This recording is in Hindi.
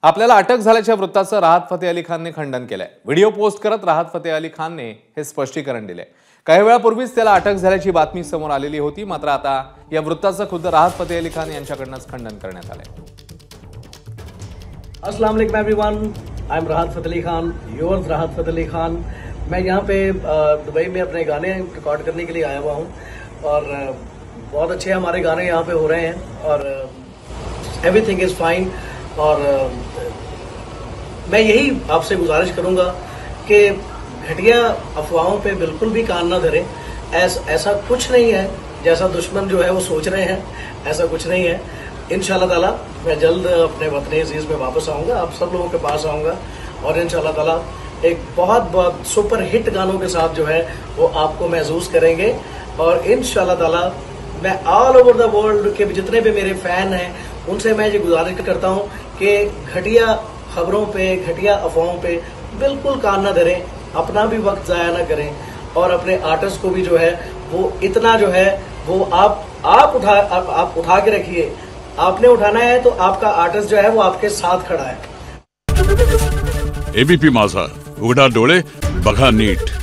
आपल्याला अटक झाल्याच्या वृत्ताचं राहत फतेह अली खानने खंडन केलंय। व्हिडिओ पोस्ट करत राहत फतेह अली खानने हे स्पष्टीकरण दिले। काही वेळापूर्वीच त्याला अटक झाल्याची बातमी समोर आलेली होती, मात्र आता या वृत्ताचं खुद्द राहत फतेह अली खान यांच्याकडूनच खंडन करण्यात आलंय। अस्सलाम वालेकुम एवरीवन, आई एम राहत फतेह अली खान, योर्स राहत फतेह अली खान। मैं यहाँ पे दुबई में अपने गाने रिकॉर्ड करने के लिए आया हुआ हूँ और बहुत अच्छे हमारे गाने यहाँ पे हो रहे हैं और एवरीथिंग इज़ फाइन। और मैं यही आपसे गुजारिश करूँगा कि घटिया अफवाहों पे बिल्कुल भी कान ना धरें। ऐसा कुछ नहीं है जैसा दुश्मन जो है वो सोच रहे हैं, ऐसा कुछ नहीं है। इंशाल्लाह ताला मैं जल्द अपने वतन अजीज में वापस आऊँगा, आप सब लोगों के पास आऊँगा और इंशाल्लाह ताला एक बहुत सुपर हिट गानों के साथ जो है वो आपको महसूस करेंगे। और इंशाल्लाह ताला मैं ऑल ओवर द वर्ल्ड के जितने भी मेरे फैन हैं उनसे मैं ये गुजारिश करता हूँ कि घटिया खबरों पे, घटिया अफवाहों पे बिल्कुल कान न धरें, अपना भी वक्त ज़ाया ना करें और अपने आर्टिस्ट को भी जो है वो इतना जो है वो आप उठा के रखिए। आपने उठाना है तो आपका आर्टिस्ट जो है वो आपके साथ खड़ा है। एबीपी माझा, उघडा डोळे बघा नीट।